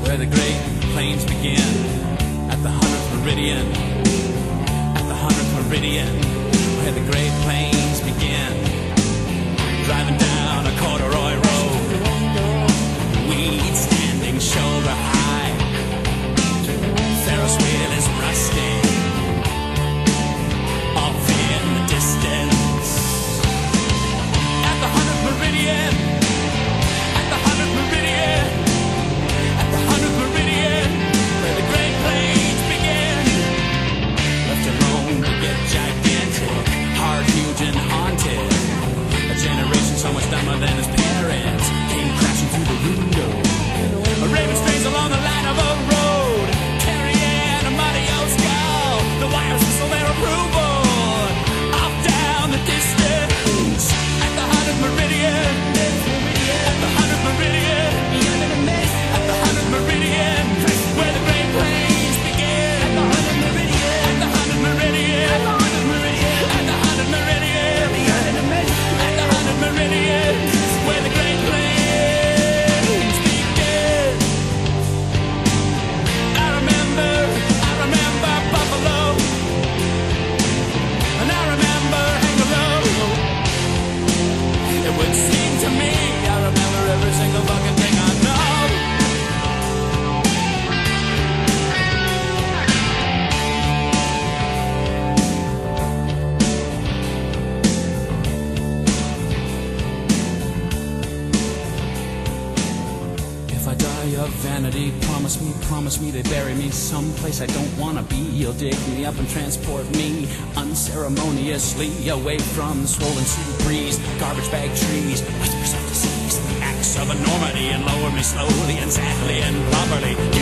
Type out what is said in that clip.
where the great plains begin. At the 100th meridian, at the 100th meridian, where the great plains begin. Driving down a corduroy road, weeds standing shoulder high. Ferris wheel is rusty off in the distance. At the 100th meridian, at the 100th meridian, at the 100th meridian, where the great plains begin. Left alone to get gigantic, hard, huge and haunted. A generation so much dumber than his parents came crashing through the window. A raven strays along the line of a road, carrying a muddy old skull. The wires whistle their approval off down the distance. At the 100th meridian, at the 100th meridian, at the 100th meridian, where the great plains begin. At the 100th meridian, at the 100th meridian, at the 100th meridian, at the 100th meridian, at the 100th meridian, where the great plains begin. I remember Buffalo, and I remember Kangaroo. It would seem to me I remember every single fucking thing I know. If I die of vanity, promise me they bury me someplace I don't wanna be. You'll dig me up and transport me unceremoniously away from the swollen sea breeze, garbage bag trees, whispers of disease, acts of enormity, and lower me slowly and sadly and properly.